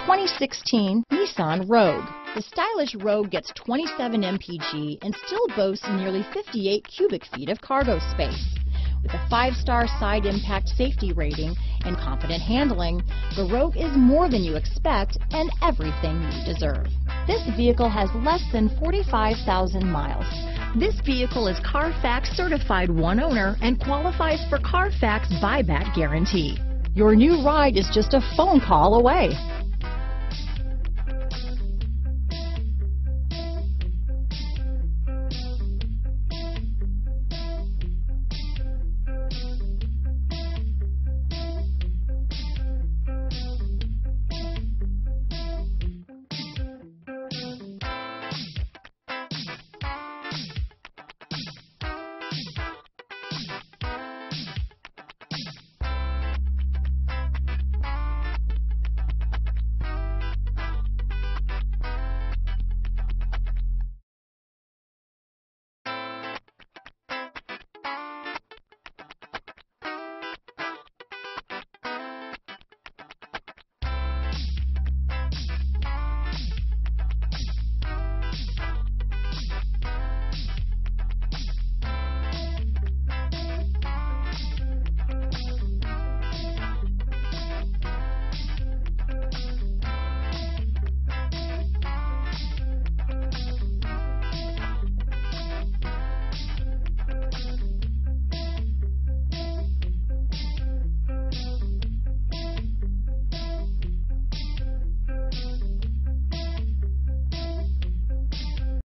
2016 Nissan Rogue. The stylish Rogue gets 27 mpg and still boasts nearly 58 cubic feet of cargo space. With a 5-star side impact safety rating and confident handling, the Rogue is more than you expect and everything you deserve. This vehicle has less than 45,000 miles. This vehicle is Carfax certified one owner and qualifies for Carfax buyback guarantee. Your new ride is just a phone call away.